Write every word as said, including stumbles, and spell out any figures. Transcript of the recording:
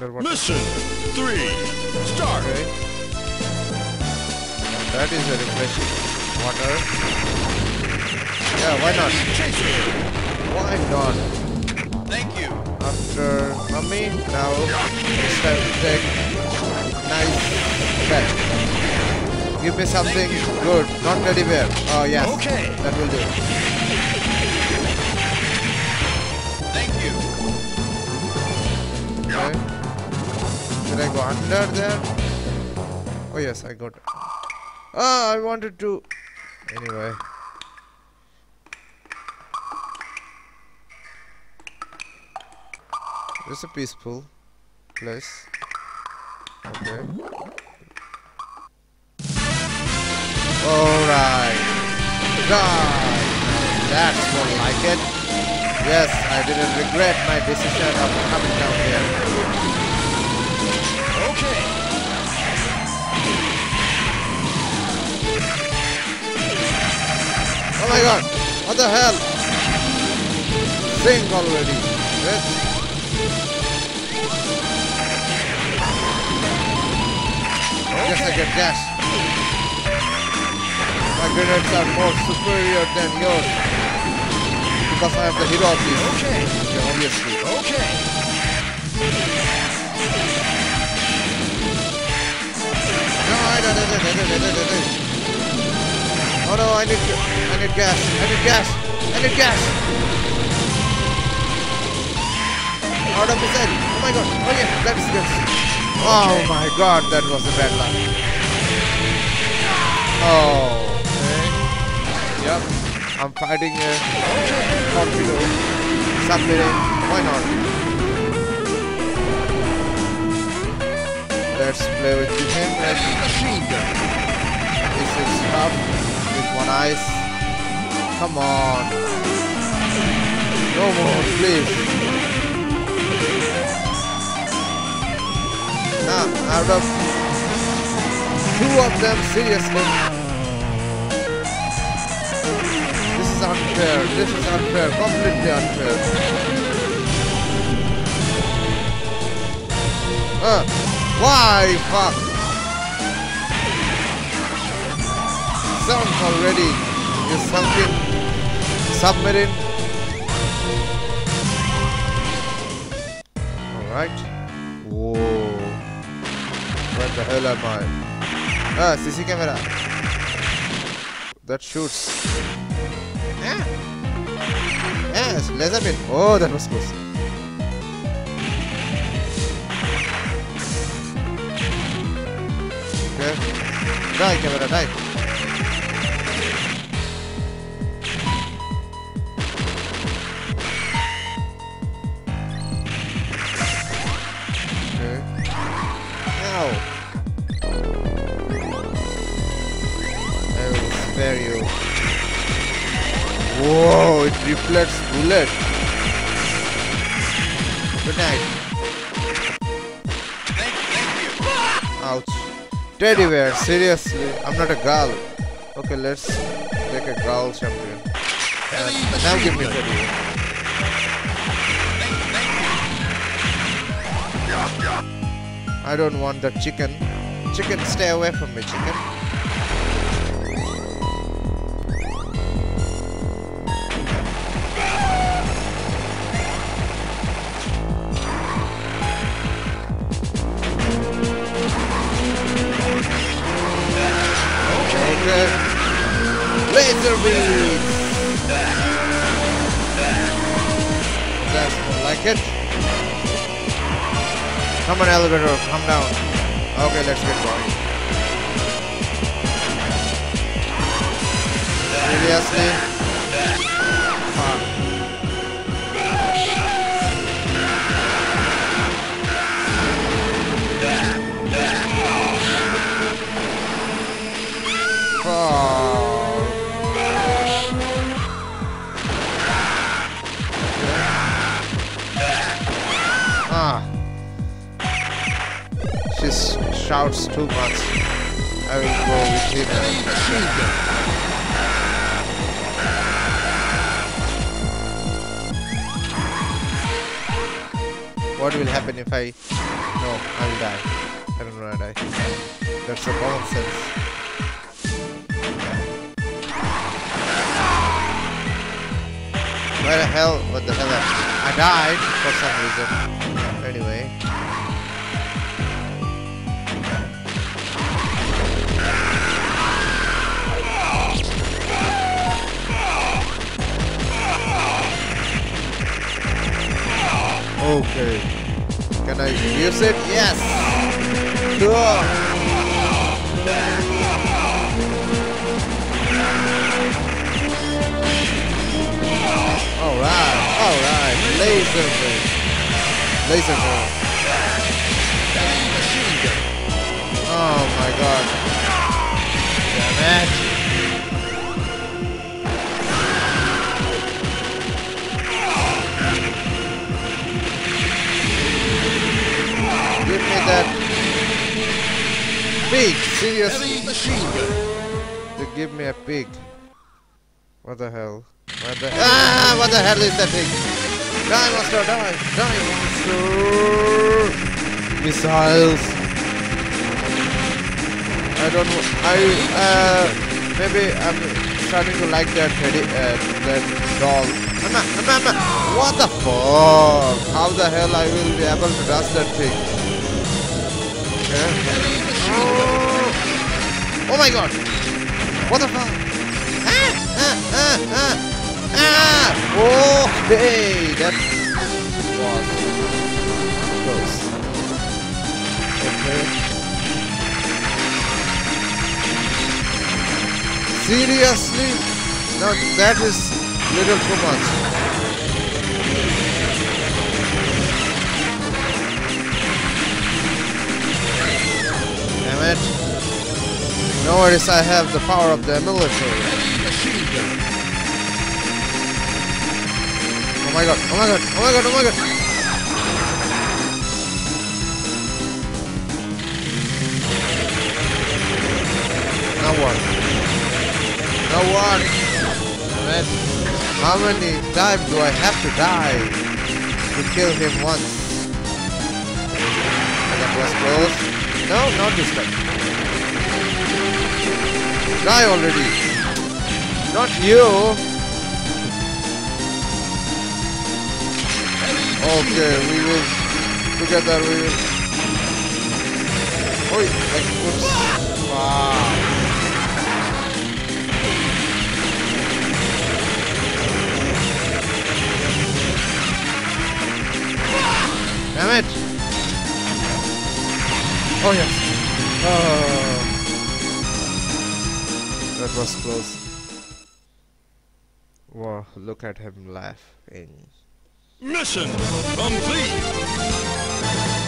underwater. Mission three, start. Okay. That is a refreshing water. Yeah, why not? Chase me. Why not? Thank you. After mummy, now it's time to take nice pet. Give me something good, not teddy bear. Oh yes, Okay. that will do. Thank you. Okay. Did I go under there? Oh yes, I got it. Ah, I wanted to. Anyway. It's a peaceful place. Okay. Alright. Die. That's more like it. Yes, I didn't regret my decision of coming down here. Okay. Oh my god! What the hell? Sing already. Yes. Yes, I get gas. My grenades are more superior than yours. Because I am the hero of this. Okay. Yeah, obviously. Okay. No, I don't, I don't, I don't, I don't, I don't. Oh no, I need, I need gas. I need gas. I need gas. Out of his head. Oh my god. Oh yeah, that is gas. Oh my god, that was a bad luck. Oh. Okay. Yep. I'm fighting a torpedo. Submarine. Why not? Let's play with the him. Heavy machine gun. This is tough with one ice. Come on. No more, please. Now, out of two of them, seriously. This is unfair. This is unfair. Completely unfair. Uh, why? Fuck. Sounds already. Is something submarine. Alright. Whoa. Where the hell am I? Ah, C C camera. That shoots. Yeah. Yes, laser beam. Oh, that was close. Okay. Die, camera, die. You. Whoa, it reflects bullet. Good night. Thank, thank you. Ouch. Teddy bear, seriously. I'm not a girl. Okay, let's take a girl champion. Heavy Uh, machine now give me gun. teddy bear. Thank, thank you. I don't want that chicken. Chicken, stay away from me, chicken. Laser beam! That's more like it. Come on, elevator, come down. Okay, let's get going. Seriously? Fuck. Ah. She shouts too much. I will go with him. Heavy machine gun. What will happen if I No, I'll die. I don't wanna die. That's a common sense. Where the hell? What the hell? I died for some reason. Anyway. Okay. Can I use it? Yes! Cool! Alright, alright. Laser beam. Laser beam. Oh my god. Damn it. Give me that pig, seriously. Heavy machine gun. To give me a pig. What the hell? What the ah? What the hell is that pig? Die, monster! Die! Die, monster! Missiles. I don't know. I uh maybe I'm starting to like that teddy, uh, that doll. Anna, Anna, Anna. What the fuck? How the hell I will be able to dodge that thing? Oh my god! What the fuck? Ah! Ah! Ah! Ah! Ah! Okay! That was close. Okay. Seriously? No, that is little too much. Damn it. No worries, I have the power of the military. Oh my god, oh my god, oh my god, oh my god. Now what? Now what? Damn it. How many times do I have to die to kill him once? That was close. No, not this time. Die already. Not you. Okay, we will together we will. Oh, like oops. Wow. Damn it. Oh yes. Oh. That was close. Wow, look at him laughing. Mission complete.